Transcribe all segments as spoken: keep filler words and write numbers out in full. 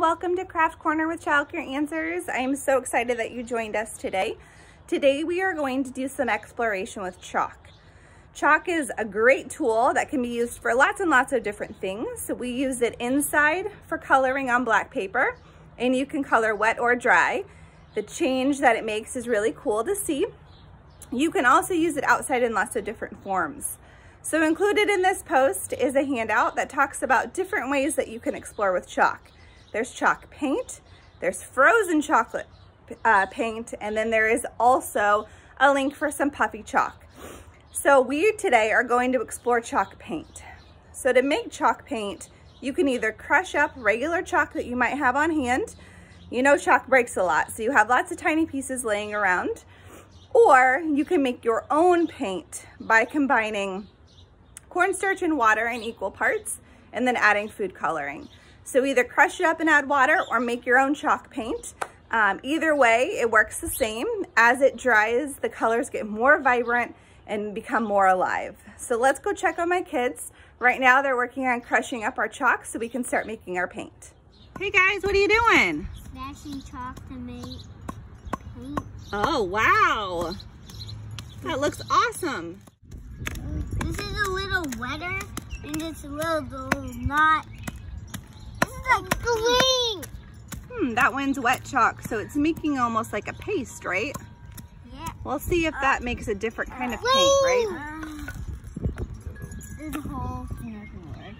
welcome to Craft Corner with Childcare Answers. I am so excited that you joined us today. Today we are going to do some exploration with chalk. Chalk is a great tool that can be used for lots and lots of different things. So we use it inside for coloring on black paper, and you can color wet or dry. The change that it makes is really cool to see. You can also use it outside in lots of different forms. So included in this post is a handout that talks about different ways that you can explore with chalk. There's chalk paint, there's frozen chocolate uh, paint, and then there is also a link for some puffy chalk. So we today are going to explore chalk paint. So to make chalk paint, you can either crush up regular chalk that you might have on hand. You know chalk breaks a lot, so you have lots of tiny pieces laying around. Or you can make your own paint by combining cornstarch and water in equal parts and then adding food coloring. So either crush it up and add water or make your own chalk paint. Um, either way, it works the same. As it dries, the colors get more vibrant and become more alive. So let's go check on my kids. Right now they're working on crushing up our chalk so we can start making our paint. Hey guys, what are you doing? Smashing chalk to make paint. Oh, wow. That looks awesome. This is a little wetter and it's a little not. This is like green. Hmm, that one's wet chalk, so it's making almost like a paste, right? Yeah. We'll see if that uh, makes a different kind of paint, right? Uh, this whole thing doesn't work.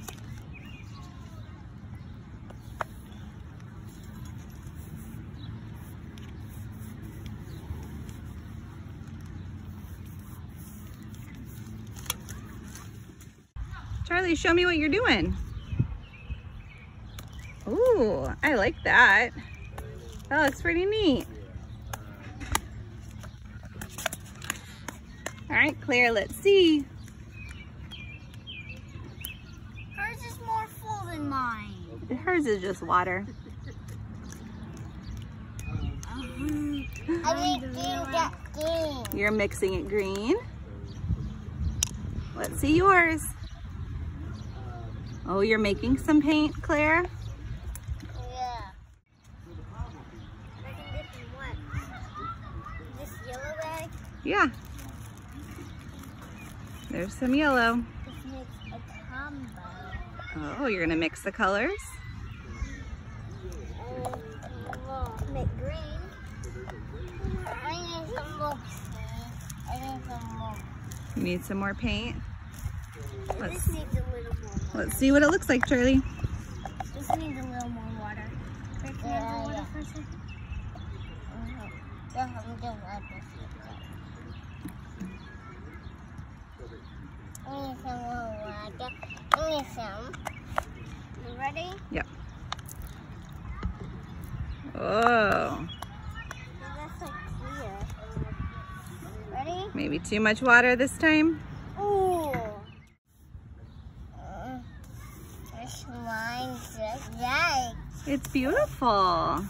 Charlie, show me what you're doing. Ooh, I like that. That looks pretty neat. All right, Claire, let's see. Hers is more full than mine. Hers is just water. Um, I didn't do that green. You're mixing it green. Let's see yours. Oh, you're making some paint, Claire? Yeah. I can dip in what? This yellow bag? Yeah. There's some yellow. This makes a combo. Oh, you're gonna mix the colors? Uh, well, make green. I need some more paint. I need some more. You need some more paint? Let's, this needs a little more water. Let's see what it looks like, Charlie. This needs a little more water. Can I have the water for a second? Uh-huh. Yeah, I'm gonna add this. I need some more water. I need some. You ready? Yep. Oh. That's like clear. Ready? Maybe too much water this time? Ooh. Uh, this mine's just right. It's beautiful.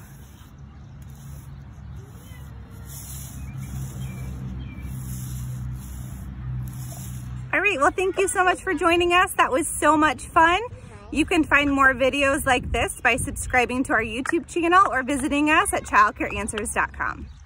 All right, well, thank you so much for joining us. That was so much fun. You can find more videos like this by subscribing to our YouTube channel or visiting us at childcare answers dot com.